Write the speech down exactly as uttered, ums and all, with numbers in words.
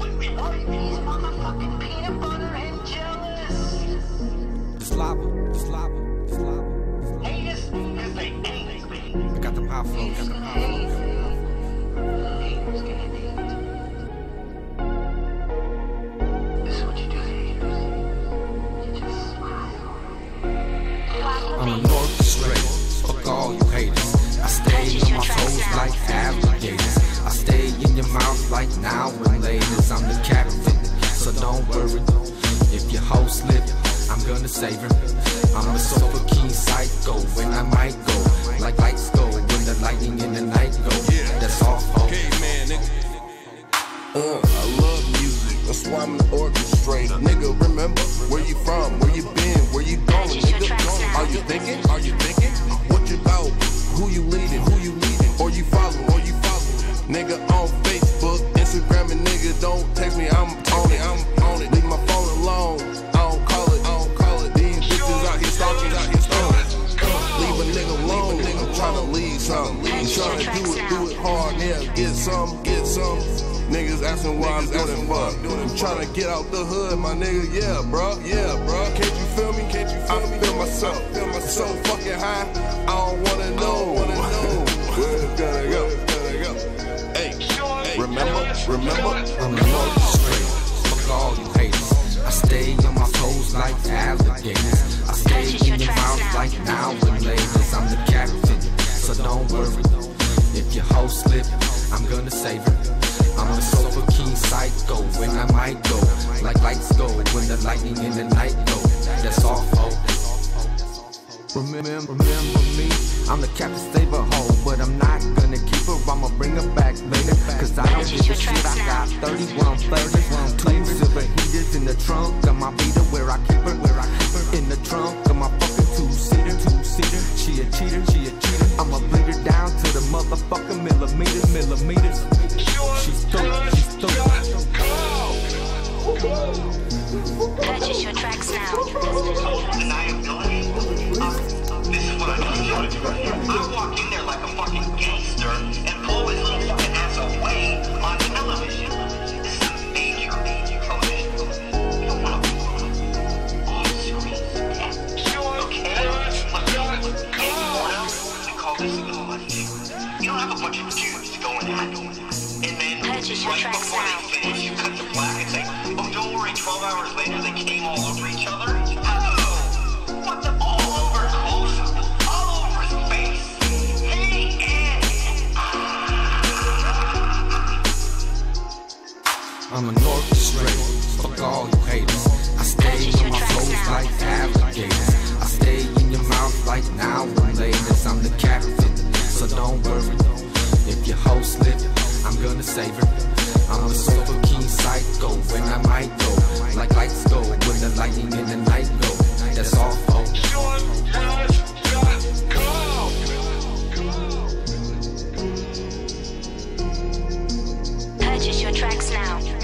Wait, wait, what? These motherfucking peanut butter and jealous. It's lava, it's lava, it's lava. Haters, cause they hate me. I got them high flows, got them high flows. Haters gonna hate. This is what you do, haters. You just smile. I'm an orchestrator, fuck all you haters. I stay on my toes like alligators. I stay in your mouth like now and laters. I'm the captain, so don't worry. If your hoe slip, I'm gonna save her. I'm a super keen psycho when I might go. Like lights go when the lightning in the night go. That's all, ho. Okay, man, nigga. Uh, I love music, that's why I'm an orchestrator. Nigga, remember where you from, where you been, where you going, nigga. Are you thinking? Are you thinking? What you about? Who you leading? Who you leading? Or you follow? Or you follow? Nigga on Facebook, Instagram, and nigga don't text me. I'm on it. I'm on it. Leave my phone alone. I don't call it. I don't call it. These bitches out here stalking, out here stalking. Leave a nigga alone. I'm trying to leave something. I'm trying to do it, do it hard. Yeah, get some, get some. Niggas asking why I'm doing what? I'm trying to get out the hood, my nigga. Yeah, bro. Yeah, bro. Can't you feel me? Can't you feel me? I feel myself. Feel myself so fucking high. I don't wanna know. Wanna know. Where it's gonna go? Gonna go? Hey, hey. Remember? Remember? I'm an orchestrator, fuck all you haters. I stay on my toes like alligators. I stay in your mouth like now and laters. I'm the captain, so don't worry. If your hoe slip, I'm gonna save her. I'm a super keen psycho when I might go. Like lights go when the lightning in the night go. That's all, ho. Remember, remember me, I'm the captain, save a hoe, but I'm not gonna keep her, I'ma bring her back later. Cause I don't give a shit, I got thirty-one flavors. Two silver heaters in the trunk of my beater, where I keep her, where I keep her. In the trunk of my fucking two-seater, two-seater. She a cheater, she a cheater. I'ma bleed her down to the motherfucking millimeters, millimeters. She's through, she's through. Purchase your tracks now. Deniability? Uh, this is what I need you to do. I walk in there like a fucking gangster and pull his little fucking ass away on television. This is a major, major television. You don't want to be off screen. Okay? We call this a little life. You don't have a bunch of dudes to go and handle it. And then Purchase your right tracks before now. they finish, you cut to black and say, oh, don't worry, twelve hours later they came all over each other. Oh! What the? All over close up. All over his face. Hey, Ed! I'm an orchestrator, fuck all you haters. I stay on my toes like alligators. I stay in your mouth like now and laters. I'm the captain, so don't worry. If your hoe slip, I'm gonna save her. I'm a super keen psycho when I might go. Like lights go when the lightning in the night go. That's all, ho. Purchase your tracks now.